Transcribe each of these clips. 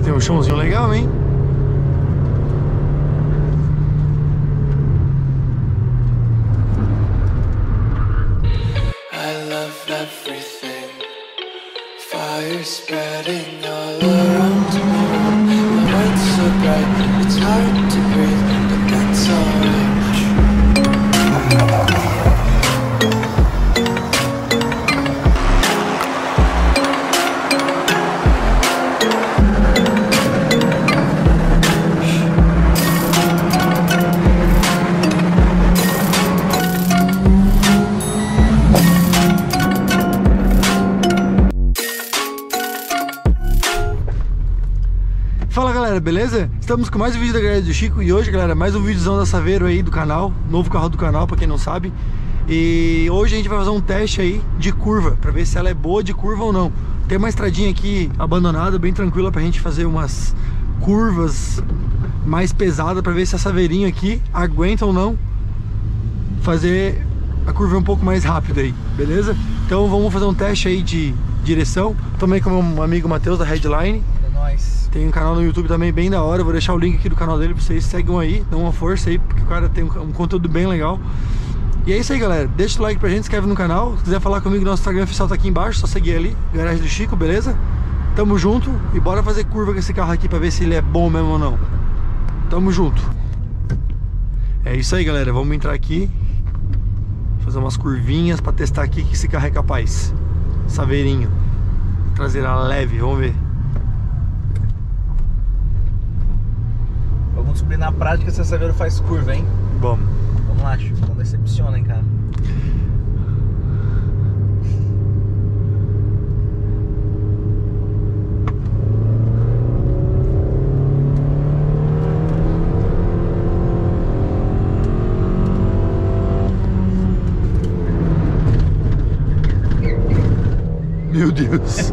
tem um chãozinho legal, hein? I love everything. Fire spreading all around me. The light's so bright, it's hard to breathe, but that's alright. Fala galera, beleza? Estamos com mais um vídeo da Garagem do Chico. E hoje, galera, mais um videozão da Saveiro aí do canal. Novo carro do canal, pra quem não sabe. E hoje a gente vai fazer um teste aí de curva, pra ver se ela é boa de curva ou não. Tem uma estradinha aqui abandonada, bem tranquila, pra gente fazer umas curvas mais pesadas, pra ver se a Saveirinho aqui aguenta ou não fazer a curva um pouco mais rápida aí, beleza? Então vamos fazer um teste aí de direção. Também com o meu amigo Matheus da Headline. Tem um canal no YouTube também bem da hora. Eu vou deixar o link aqui do canal dele pra vocês. Seguem aí, dão uma força aí, porque o cara tem um conteúdo bem legal. E é isso aí, galera. Deixa o like pra gente, se inscreve no canal. Se quiser falar comigo, nosso Instagram oficial tá aqui embaixo. Só seguir ali, Garagem do Chico, beleza? Tamo junto e bora fazer curva com esse carro aqui pra ver se ele é bom mesmo ou não. Tamo junto. É isso aí, galera. Vamos entrar aqui, fazer umas curvinhas pra testar aqui que esse carro é capaz. Saveirinho, traseira leve, vamos ver. Vamos descobrir na prática se a Saveiro faz curva, hein? Vamos. Vamos lá, Chico. Não decepciona, hein, cara. Meu Deus.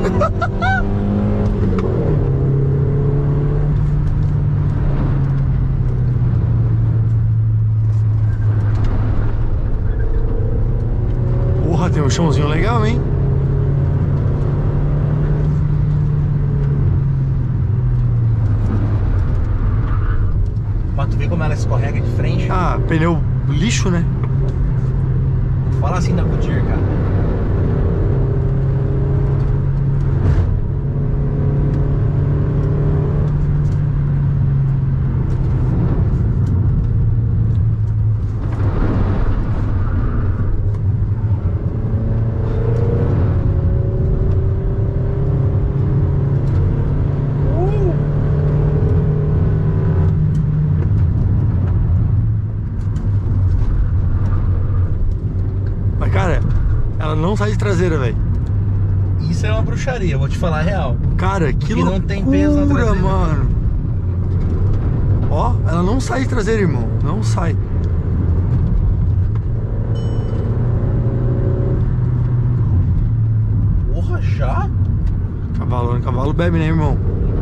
Porra, tem um chãozinho legal, hein? Mas tu vê como ela escorrega de frente? Ah, pneu lixo, né? Fala assim da Goodyear, cara. Não sai de traseira, velho. Isso é uma bruxaria, vou te falar a real. Cara, que loucura, não tem peso na traseira, mano. Ó, ela não sai de traseira, irmão. Não sai. Porra, já? Cavalo bebe, né, irmão?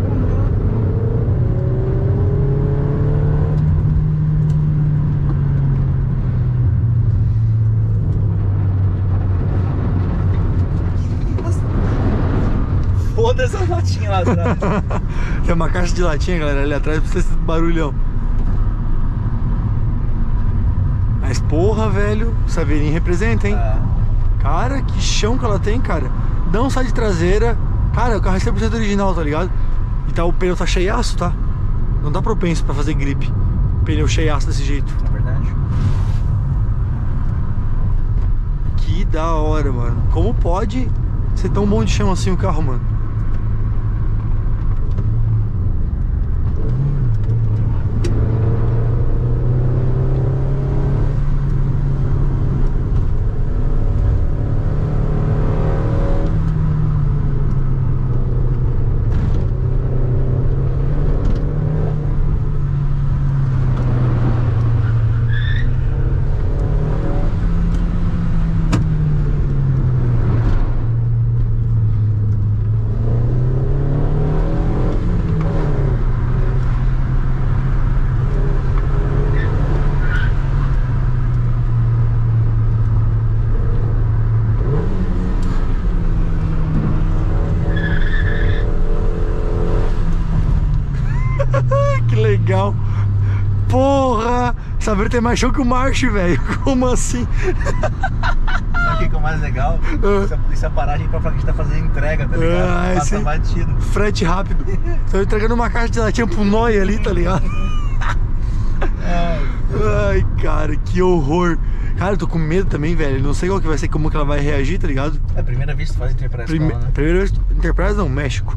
Foda essa latinha lá atrás. Tem uma caixa de latinha, galera, ali atrás pra esse barulhão. Mas porra, velho, o Saveirinho representa, hein? Cara, que chão que ela tem, cara. Não sai de traseira. Cara, o carro é 100% original, tá ligado? E tá, o pneu tá cheiaço, tá? Não dá propenso pra fazer gripe. Pneu cheiaço desse jeito. É verdade. Que da hora, mano. Como pode ser tão bom de chão assim o carro, mano? Porra! Saber tem mais chão que o March, velho. Como assim? Sabe o que é o mais legal? Isso é a paragem pra falar que a gente tá fazendo entrega, tá ligado? Passa batido. Frete rápido. Tô entregando uma caixa de latinha pro Noi ali, tá ligado? Ai, cara, que horror. Cara, eu tô com medo também, velho. Não sei qual que vai ser, como que ela vai reagir, tá ligado? É a primeira vez que tu faz Enterprise com ela, né? Primeira vez... Enterprise não, México.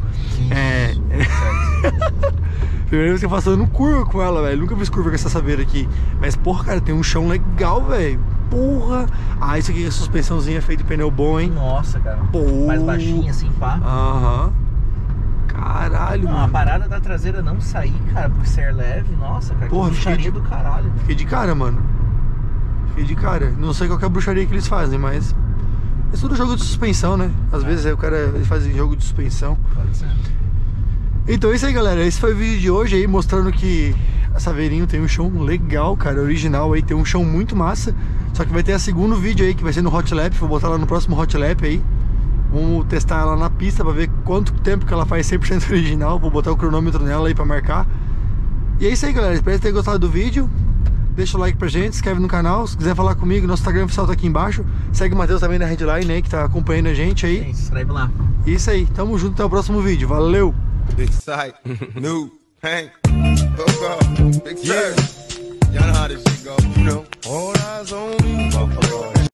Primeira vez que eu faço andando curva com ela, velho. Nunca fiz curva com essa Saveiro aqui. Mas, porra, cara, tem um chão legal, velho. Porra. Ah, isso aqui é suspensãozinha feita de pneu bom, hein? Nossa, cara. Porra. Mais baixinha assim, pá. Aham. Caralho, mano. A parada da traseira não sair, cara, por ser leve. Nossa, cara, porra, que bruxaria do caralho. Mano. Fiquei de cara, mano. Fiquei de cara. Não sei qual que é a bruxaria que eles fazem, mas... É tudo jogo de suspensão, né? Às vezes o cara faz jogo de suspensão. Pode ser. Então é isso aí, galera. Esse foi o vídeo de hoje aí, mostrando que a Saveirinho tem um chão legal, cara, original aí, tem um chão muito massa. Só que vai ter a segundo vídeo aí, que vai ser no Hot Lap. Vou botar lá no próximo Hot Lap aí. Vamos testar ela na pista pra ver quanto tempo que ela faz 100% original. Vou botar o cronômetro nela aí pra marcar. E é isso aí, galera. Espero que tenham gostado do vídeo. Deixa o like pra gente, se inscreve no canal. Se quiser falar comigo, nosso Instagram oficial tá aqui embaixo. Segue o Matheus também na Headline aí, que tá acompanhando a gente aí. Sim, se inscreve lá. Isso aí, tamo junto, até o próximo vídeo. Valeu! Big sight, new Hank, hook up, big sight. Y'all know how this shit go, you know. All eyes on me, motherfucker.